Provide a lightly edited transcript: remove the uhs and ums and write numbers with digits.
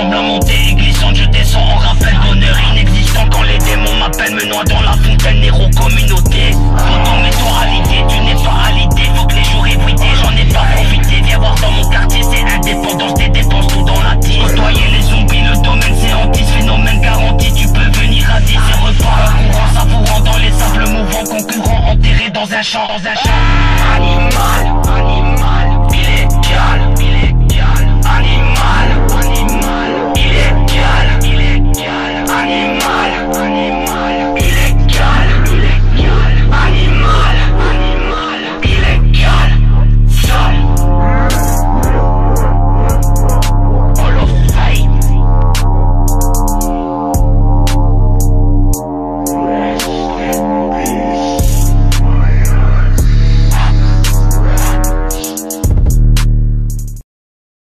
immeuble monté et glissante, je descends en rappel d'honneur inexistant. Quand les démons m'appellent, me noient dans la fontaine, Néro communauté. Photo métoralité, tu n'es pas à l'idée, faut que les jours ébruités, j'en ai pas profité. Viens voir dans mon quartier, c'est indépendance des dépenses, tout dans la team. Côtoyer les zombies, le domaine c'est anti, phénomène garanti, tu peux venir à 10 et repas en courant, savourant dans les sables mouvants, concurrents enterrés dans un champ,